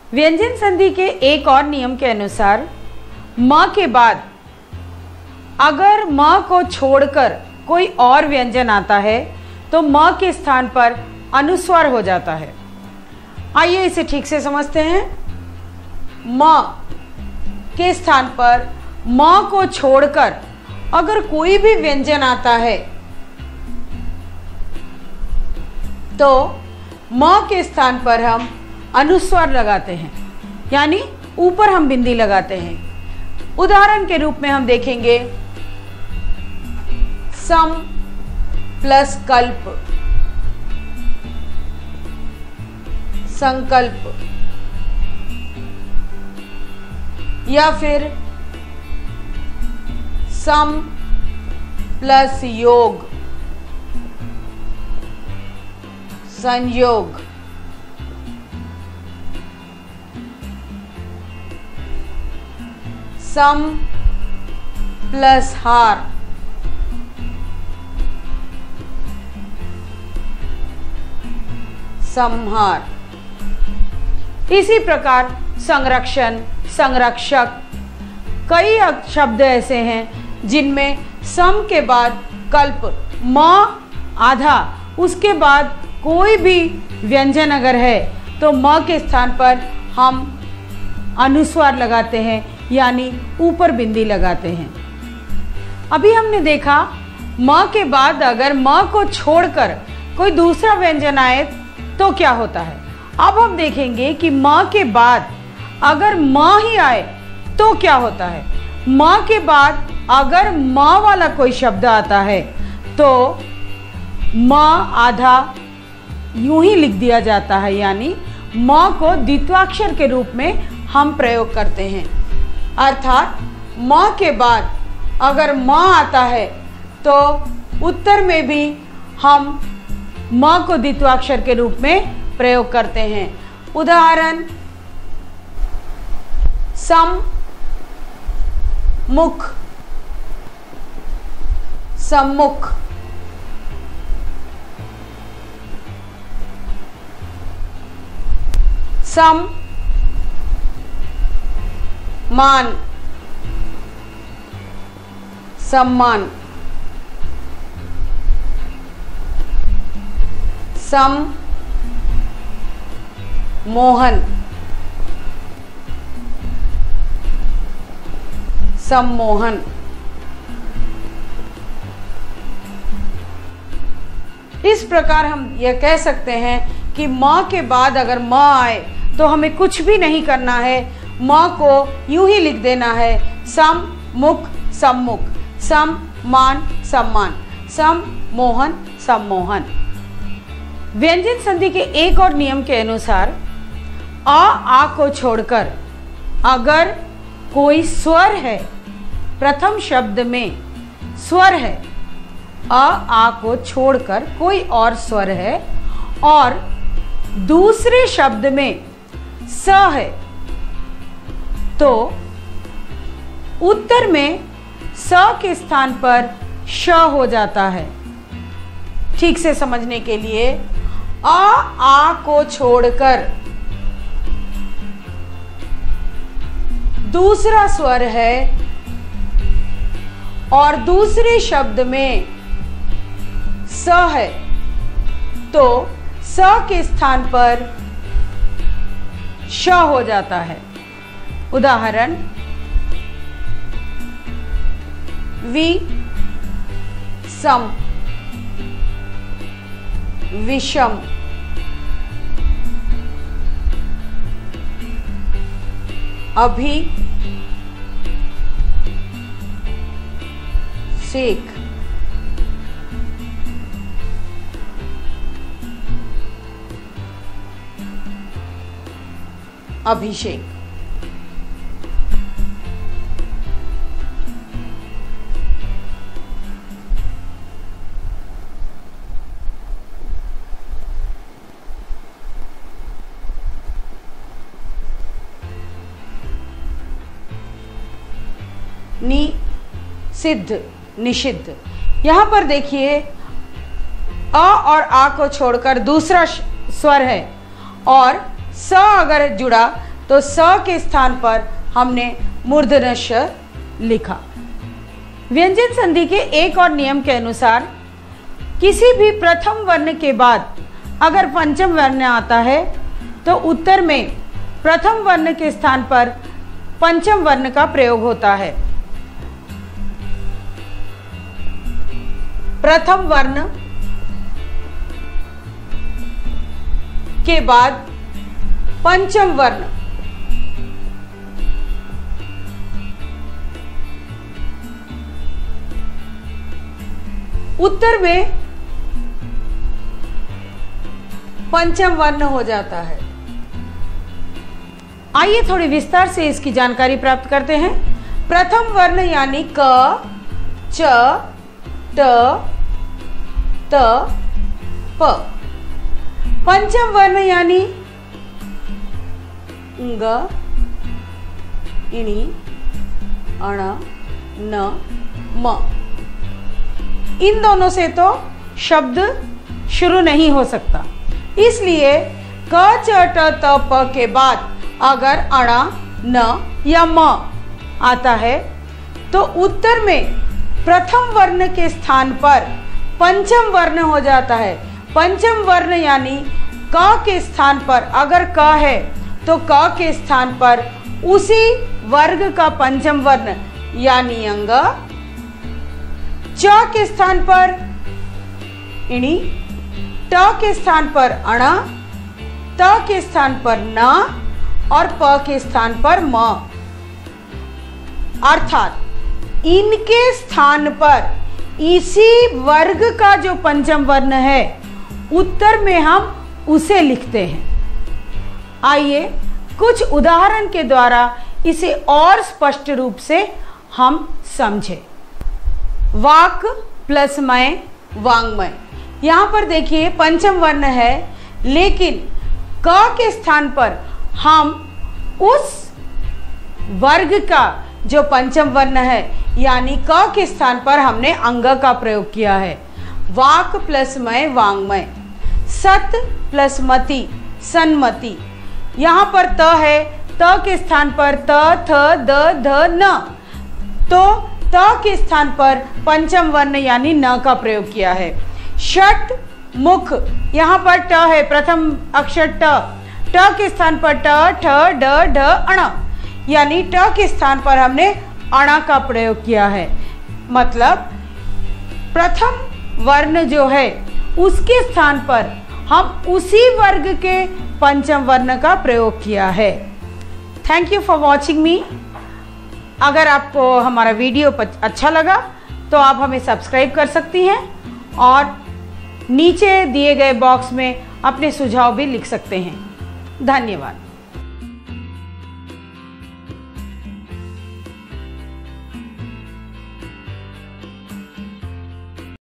व्यंजन संधि के एक और नियम के अनुसार म के बाद अगर म को छोड़कर कोई और व्यंजन आता है तो म के स्थान पर अनुस्वार हो जाता है। आइए इसे ठीक से समझते हैं। म के स्थान पर म को छोड़कर अगर कोई भी व्यंजन आता है तो म के स्थान पर हम अनुस्वार लगाते हैं, यानी ऊपर हम बिंदी लगाते हैं। उदाहरण के रूप में हम देखेंगे सम प्लस कल्प, संकल्प, या फिर सम प्लस योग, संयोग, सम प्लस हार, संहार। इसी प्रकार संरक्षण, संरक्षक, कई शब्द ऐसे हैं जिनमें सम के बाद कल्प, म आधा, उसके बाद कोई भी व्यंजन अगर है तो म के स्थान पर हम अनुस्वार लगाते हैं, यानी ऊपर बिंदी लगाते हैं। अभी हमने देखा म के बाद अगर म को छोड़कर कोई दूसरा व्यंजन आए तो क्या होता है। अब हम देखेंगे कि म के बाद अगर म ही आए तो क्या होता है। म के बाद अगर म वाला कोई शब्द आता है तो म आधा यूं ही लिख दिया जाता है, यानी म को द्वित्वाक्षर के रूप में हम प्रयोग करते हैं। अर्थात म के बाद अगर म आता है तो उत्तर में भी हम म को द्वित्वाक्षर के रूप में प्रयोग करते हैं। उदाहरण सम मुख, सम्मुख, सम मान, सम्मान, सम मोहन, सम्मोहन। इस प्रकार हम यह कह सकते हैं कि म के बाद अगर म आए तो हमें कुछ भी नहीं करना है, म को यूं ही लिख देना है सम मुख सम्मुख, सम मान सम्मान, सम मोहन सम्मोहन। व्यंजन संधि के एक और नियम के अनुसार आ को छोड़कर अगर कोई स्वर है, प्रथम शब्द में स्वर है, आ को छोड़कर कोई और स्वर है और दूसरे शब्द में स है तो उत्तर में स के स्थान पर श हो जाता है। ठीक से समझने के लिए आ को छोड़कर दूसरा स्वर है और दूसरे शब्द में स है तो स के स्थान पर श हो जाता है। उदाहरण वि सम, विषम, अभी शेख, अभिषेक। निषिद्ध, निषिद्ध। यहां पर देखिए अ और आ को छोड़कर दूसरा स्वर है और स अगर जुड़ा तो स के स्थान पर हमने मूर्धन्य श लिखा। व्यंजन संधि के एक और नियम के अनुसार किसी भी प्रथम वर्ण के बाद अगर पंचम वर्ण आता है तो उत्तर में प्रथम वर्ण के स्थान पर पंचम वर्ण का प्रयोग होता है। प्रथम वर्ण के बाद पंचम वर्ण उत्तर में पंचम वर्ण हो जाता है। आइए थोड़ी विस्तार से इसकी जानकारी प्राप्त करते हैं। प्रथम वर्ण यानी क, च, ट, त, प। पंचम वर्ण यानी ङ, इणि, अण, न, म। इन दोनों से तो शब्द शुरू नहीं हो सकता, इसलिए क, च, ट, त, प के बाद अगर अण, न या म आता है तो उत्तर में प्रथम वर्ण के स्थान पर पंचम वर्ण हो जाता है। पंचम वर्ण यानी क के स्थान पर अगर क है तो क के स्थान पर उसी वर्ग का पंचम वर्ण यानी अंग, च के स्थान पर इणि, ट के स्थान पर अण, त के स्थान पर न और प के स्थान पर म। अर्थात इनके स्थान पर इसी वर्ग का जो पंचम वर्ण है उत्तर में हम उसे लिखते हैं। आइए कुछ उदाहरण के द्वारा इसे और स्पष्ट रूप से हम समझें। वाक प्लस मय, वाङ्मय। यहाँ पर देखिए पंचम वर्ण है, लेकिन क के स्थान पर हम उस वर्ग का जो पंचम वर्ण है यानी क के स्थान पर हमने अंग का प्रयोग किया है। वाक प्लस मय, वाङ्मय। सत प्लस मति, सन्मति। यहाँ पर त है, त के स्थान पर त, थ, द, ध, न, तो त के स्थान पर पंचम वर्ण यानी न का प्रयोग किया है। षट मुख, यहाँ पर ट है, प्रथम अक्षर ट, ट के स्थान पर ट, ठ, ड, ढ, अण, यानी ट के स्थान पर हमने अण का प्रयोग किया है। मतलब प्रथम वर्ण जो है उसके स्थान पर हम उसी वर्ग के पंचम वर्ण का प्रयोग किया है। Thank you for watching me. अगर आपको हमारा वीडियो अच्छा लगा तो आप हमें सब्सक्राइब कर सकती हैं और नीचे दिए गए बॉक्स में अपने सुझाव भी लिख सकते हैं। धन्यवाद।